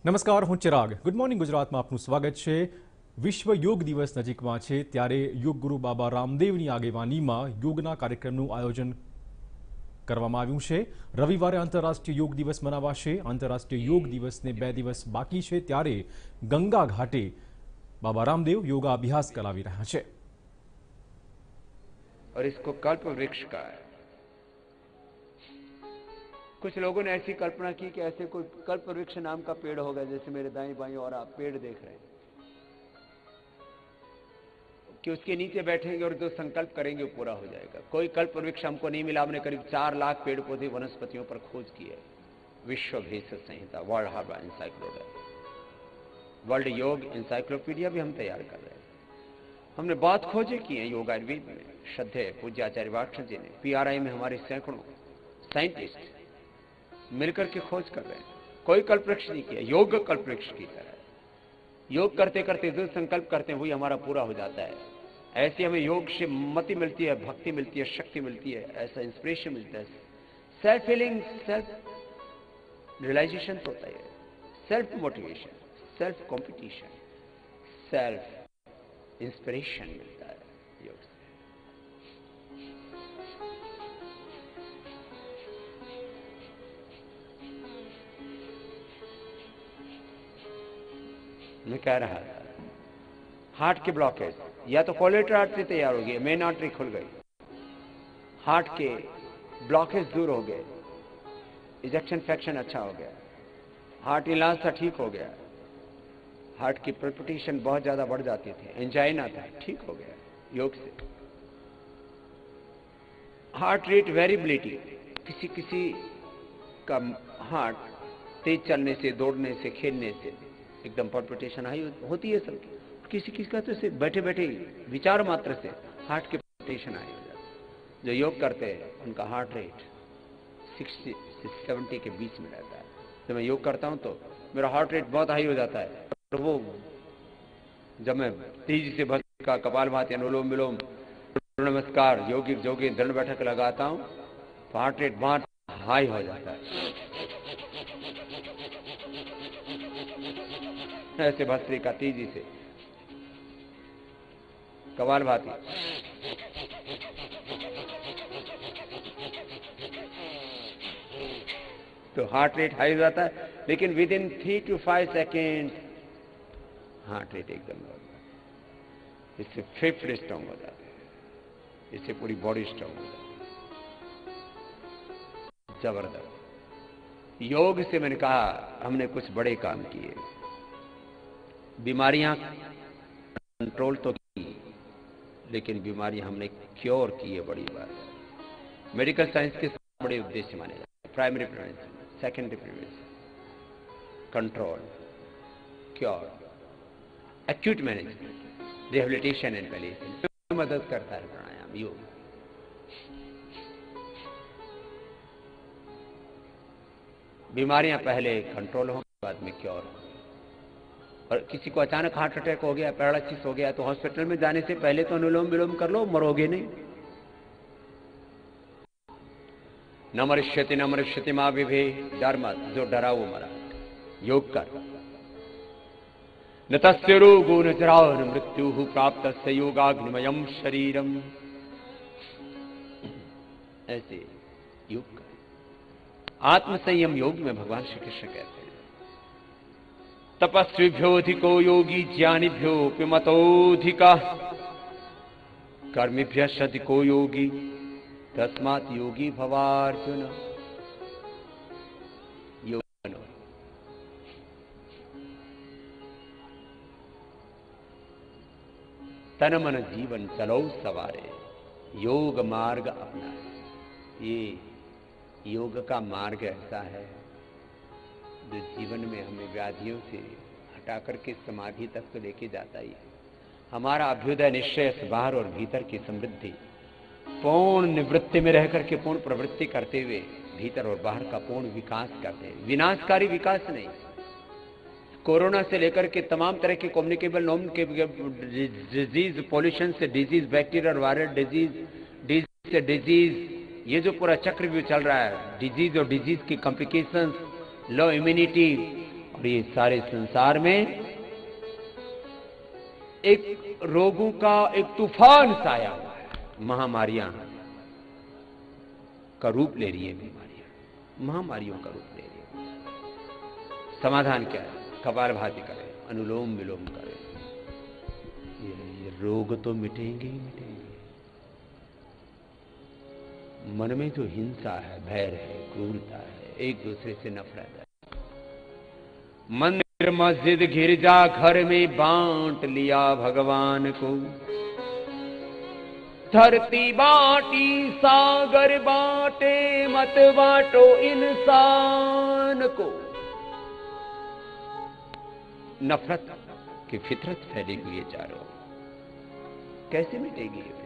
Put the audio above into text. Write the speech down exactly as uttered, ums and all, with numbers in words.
નમસ્કાર, હું Chirag. Good morning ગુજરાતમાં આપનું સ્વાગત છે. વિશ્વ યોગ દિવસ નજીકમાં છે ત્યારે યોગ ગુરુ બાબા રામદેવની આગેવાનીમાં યોગના કાર્યક્રમનું આયોજન કરવામાં આવ્યું છે. રવિવારે આંતરરાષ્ટ્રીય યોગ દિવસ મનાવાશે. આંતરરાષ્ટ્રીય યોગ દિવસને બે દિવસ બાકી છે ત્યારે ગંગા ઘાટે બાબા રામદેવ યોगा अभ्यास करावी रहा है और इसको कल्प वृक्ष का है. कुछ लोगों ने ऐसी कल्पना की कि ऐसे कोई कल्प वृक्ष नाम का पेड़ होगा, जैसे मेरे दाएं बाएं और आप पेड़ देख रहे हैं, कि उसके नीचे बैठेंगे और जो संकल्प करेंगे वो पूरा हो जाएगा. कोई कल्प वृक्ष हमको नहीं मिला. हमने करीब चार लाख पेड़ पौधे वनस्पतियों पर खोज की है. विश्व भेषज संहिता, world herbal encyclopedia, world yoga encyclopedia भी हम तैयार कर रहे हैं. हमने बहुत खोजें की हैं योग आयुर्वेद में. श्रद्धेय पूज्य आचार्य वाक्ष जी ने, पीआरआई में हमारे सैकड़ों साइंटिस्ट मिलकर के खोज कर रहे हैं. कोई कल्पवृक्ष नहीं किया. योग कल्पवृक्ष की तरह योग करते करते जो संकल्प करते हैं वही हमारा पूरा हो जाता है. ऐसे हमें योग से मति मिलती है, भक्ति मिलती है, शक्ति मिलती है, ऐसा इंस्पिरेशन मिलता है. सेल्फ हीलिंग, सेल्फ रियलाइजेशन होता है, self motivation, self competition, self inspiration मिलता है योग से. मैं कह रहा था हार्ट के ब्लॉकेज या तो कोलेटर आर्टरी तैयार हो गई, मेन आर्टरी खुल गई, हार्ट के ब्लॉकेज दूर हो गए, इजेक्शन फ्रैक्शन अच्छा हो गया, हार्ट इलाज था ठीक हो गया, हार्ट की पल्पिटेशन बहुत ज्यादा बढ़ जाती थी, एंजाइना था ठीक हो गया योग से. हार्ट रेट वेरिएबिलिटी, किसी किसी का हार्ट तेज चलने से, दौड़ने से, खेलने से एकदम पल्पिटेशन हाई होती है सबकी. किसी किसी का तो से बैठे बैठे विचार मात्र से हार्ट के पल्पिटेशन हाई हो जाता है. जो योग करते हैं उनका हार्ट रेट सिक्सटी से सेवेंटी के बीच में रहता है. जब मैं योग करता हूं तो मेरा हार्ट रेट बहुत हाई हो जाता है. तो वो जब मैं तेजी से भस्त्रिका का कपालभाति, अनुलोम विलोम, नमस्कार, योगिक जोगी दंड बैठक लगाता हूं तो हार्ट रेट बहुत हाई हो जाता है. ऐसे भस्त्रिका तेजी से कपालभाति, तो हार्ट रेट हाई हो जाता है. लेकिन within three two five second heart rate एकदम हो जाता है. इससे फेफड़े स्ट्रांग हो जाते हैं, इससे पूरी बॉडी स्ट्रांग हो जाती है. जबरदस्त योग से मैंने कहा हमने कुछ बड़े काम किए. बीमारियां कंट्रोल तो की, लेकिन बीमारियां हमने क्योर की है, बड़ी बात है. मेडिकल साइंस के बड़े उद्देश्य माने जाते हैं. Primary prevention, secondary prevention, control, cure, acute management, rehabilitation and palliation. मदद करता है प्राणायाम, योग. बीमारियां पहले कंट्रोल हो, बाद में क्योर हो. और किसी को अचानक हार्ट अटैक हो गया, पैरालिसिस हो गया, तो हॉस्पिटल में जाने से पहले तो अनुलोम विलोम कर लो, मरोगे नहीं. न मरिष्यति न मरिष्यति मां विभे, डर मत, जो डरा वो मरा. योग कर. न तस्य रोगो न जरा न मृत्यु प्राप्त योगाग्निमयम शरीरम. ऐसे योग कर. आत्मसंयम योग में भगवान श्री कृष्ण कहते हैं तपस्विभ्योधिको योगी ज्ञानिभ्योऽपि मतोऽधिकः कर्मिभ्यश्चधिको योगी तस्मात् योगी भवार्जुन. योग बनो. तन मन जीवन चलो सवारे, योग मार्ग अपना. ये योग का मार्ग ऐसा है जो जीवन में हमें व्याधियों से हटा करके समाधि तक तो लेके जाता ही है. हमारा अभ्युदय निश्चय बाहर और भीतर की समृद्धि, पूर्ण निवृत्ति में रह करके पूर्ण प्रवृत्ति करते हुए भीतर और बाहर का पूर्ण विकास करते हैं. विनाशकारी विकास नहीं. कोरोना से लेकर के तमाम तरह के कम्युनिकेबल नॉन डिजीज, पॉल्यूशन से disease, bacterial viral disease, disease से डिजीज, ये जो पूरा चक्रव्यूह चल रहा है, डिजीज और डिजीज की कॉम्प्लिकेशंस, लो इम्यूनिटी, और ये सारे संसार में एक रोगों का एक तूफान सा आया हुआ है। महामारियां का रूप ले रही है, बीमारियां महामारियों का रूप ले रही है। समाधान क्या है? कपालभाति करें, अनुलोम विलोम करें, ये, ये रोग तो मिटेंगे ही मिटेंगे। मन में जो हिंसा है, भय है, क्रूरता है, एक दूसरे से नफरत है, मंदिर मस्जिद गिरजा घर में बांट लिया भगवान को, धरती बांटी सागर बांटे, मत बांटो इंसान को। नफरत की फितरत फैली हुई है चारों, कैसे मिटेगी ये?